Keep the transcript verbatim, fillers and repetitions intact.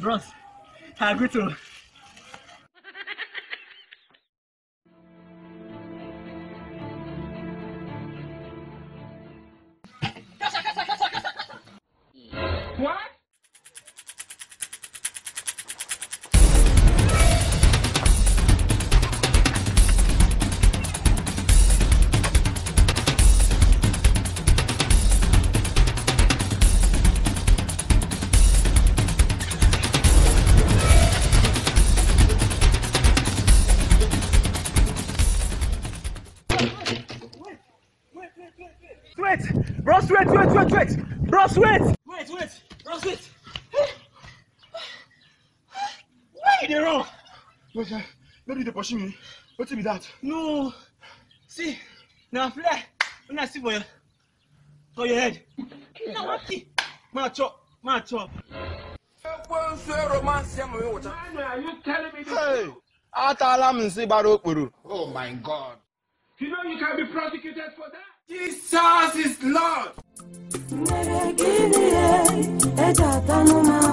bros. I agree to. What? Wait, bros, wait, wait, wait, wait, bros, wait, wait, wait, bros, wait. Why you dey wrong? Wait, uh, maybe they pushing me. What be that? No, see, now flare. When I see for your, for your head. Now what? Ma chop, ma chop. Are you telling me this? Hey, Atalam say Barokuru. Oh my God. You know you can be prosecuted for that? Jesus is Lord.